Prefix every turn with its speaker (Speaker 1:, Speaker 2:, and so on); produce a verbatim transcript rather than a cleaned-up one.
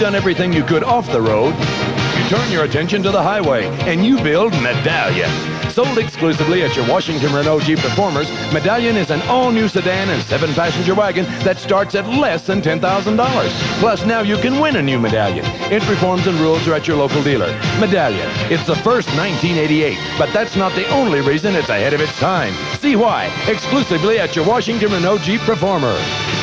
Speaker 1: done everything you could off the road, you turn your attention to the highway and you build Medallion. Sold exclusively at your Washington Renault Jeep Performers, Medallion is an all-new sedan and seven-passenger wagon that starts at less than ten thousand dollars. Plus, now you can win a new Medallion. Entry forms and rules are at your local dealer. Medallion, it's the first nineteen eighty-eight, but that's not the only reason it's ahead of its time. See why, exclusively at your Washington Renault Jeep Performer.